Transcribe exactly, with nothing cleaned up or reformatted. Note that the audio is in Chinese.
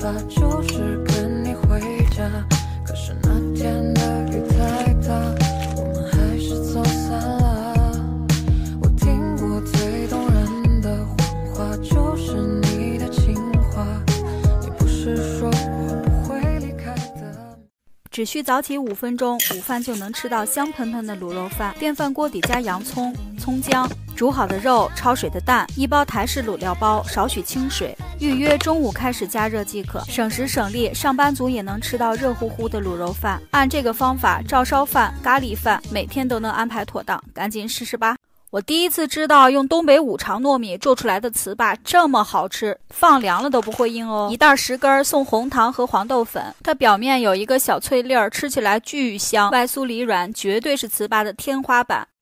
法就是跟你回家，可是那天的雨太大，我们还是走散了。我听过最动人的谎话，就是你的情话，你不是说我不会离开的。 只需早起五分钟，午饭就能吃到香喷喷的卤肉饭。电饭锅底加洋葱、葱姜，煮好的肉，焯水的蛋，一包台式卤料包，少许清水。预约中午开始加热即可，省时省力，上班族也能吃到热乎乎的卤肉饭。按这个方法，照烧饭、咖喱饭每天都能安排妥当，赶紧试试吧！我第一次知道用东北五常糯米做出来的糍粑这么好吃，放凉了都不会硬哦。一袋十根送红糖和黄豆粉，它表面有一个小脆粒儿，吃起来巨香，外酥里软，绝对是糍粑的天花板。